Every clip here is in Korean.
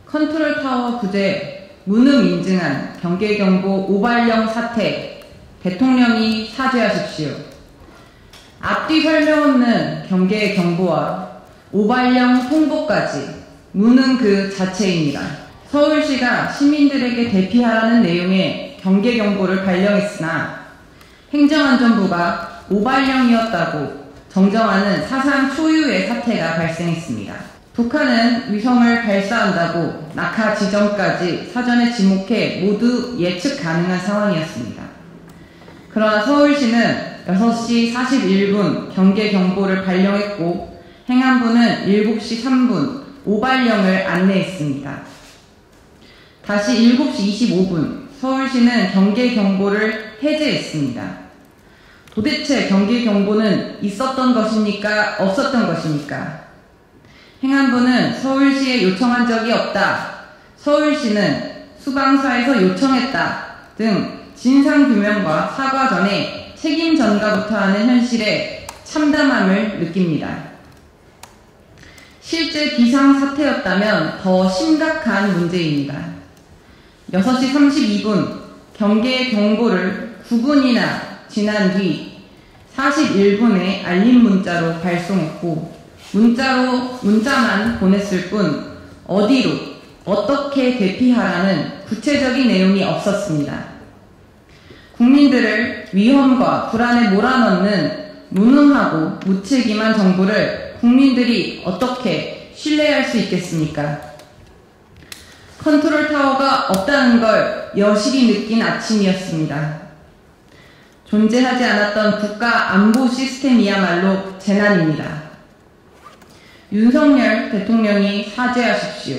컨트롤타워 부재, 무능 인증한 경계경보 오발령 사태, 대통령이 사죄하십시오. 앞뒤 설명 없는 경계경보와 오발령 통보까지 무능 그 자체입니다. 서울시가 시민들에게 대피하라는 내용의 경계경보를 발령했으나 행정안전부가 오발령이었다고 정정하는 사상 초유의 사태가 발생했습니다. 북한은 위성을 발사한다고 낙하 지점까지 사전에 지목해 모두 예측 가능한 상황이었습니다. 그러나 서울시는 6시 41분 경계경보를 발령했고 행안부는 7시 3분 오발령을 안내했습니다. 다시 7시 25분 서울시는 경계경보를 해제했습니다. 도대체 경계경보는 있었던 것입니까? 없었던 것입니까? 행안부는 서울시에 요청한 적이 없다, 서울시는 수방사에서 요청했다 등 진상규명과 사과 전에 책임 전가부터 하는 현실에 참담함을 느낍니다. 실제 비상사태였다면 더 심각한 문제입니다. 6시 32분 경계경보를 9분이나 지난 뒤 41분에 알림 문자로 발송했고 문자만 보냈을 뿐 어디로 어떻게 대피하라는 구체적인 내용이 없었습니다. 국민들을 위험과 불안에 몰아넣는 무능하고 무책임한 정부를 국민들이 어떻게 신뢰할 수 있겠습니까? 컨트롤타워가 없다는 걸 여실히 느낀 아침이었습니다. 존재하지 않았던 국가 안보 시스템이야말로 재난입니다. 윤석열 대통령이 사죄하십시오.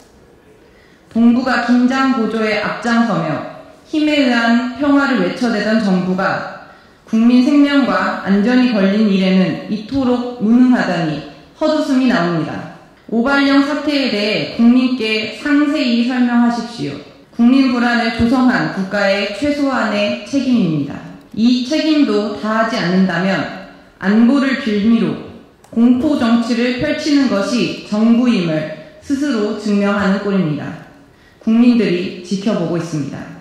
동북아 긴장 고조에 앞장서며 힘에 의한 평화를 외쳐대던 정부가 국민 생명과 안전이 걸린 일에는 이토록 무능하다니 헛웃음이 나옵니다. 오발령 사태에 대해 국민께 상세히 설명하십시오. 국민 불안을 조성한 국가의 최소한의 책임입니다. 이 책임도 다하지 않는다면 안보를 빌미로 공포 정치를 펼치는 것이 정부임을 스스로 증명하는 꼴입니다. 국민들이 지켜보고 있습니다.